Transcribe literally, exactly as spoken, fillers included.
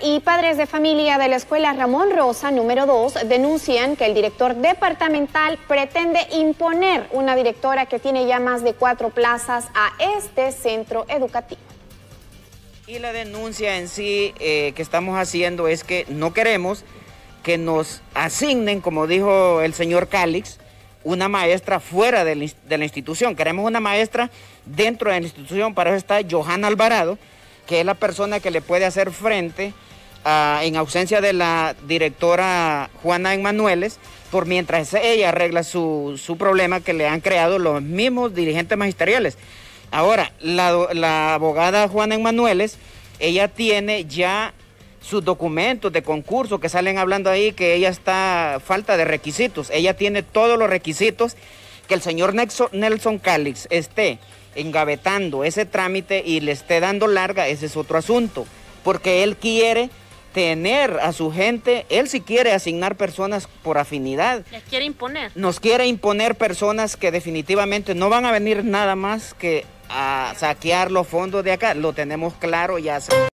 y padres de familia de la escuela Ramón Rosa número dos denuncian que el director departamental pretende imponer una directora que tiene ya más de cuatro plazas a este centro educativo. Y la denuncia en sí eh, que estamos haciendo es que no queremos que nos asignen, como dijo el señor Calix, una maestra fuera de la, de la institución. Queremos una maestra dentro de la institución. Para eso está Johanna Alvarado, que es la persona que le puede hacer frente a, en ausencia de la directora Juana Emanueles, por mientras ella arregla su, su problema que le han creado los mismos dirigentes magisteriales. Ahora, la, la abogada Juana Emanueles, ella tiene ya sus documentos de concurso que salen hablando ahí que ella está falta de requisitos. Ella tiene todos los requisitos. Que el señor Nelson Calix esté engavetando ese trámite y le esté dando larga, ese es otro asunto, porque él quiere tener a su gente, él sí quiere asignar personas por afinidad. Les quiere imponer. Nos quiere imponer personas que definitivamente no van a venir nada más que a saquear los fondos de acá, lo tenemos claro ya.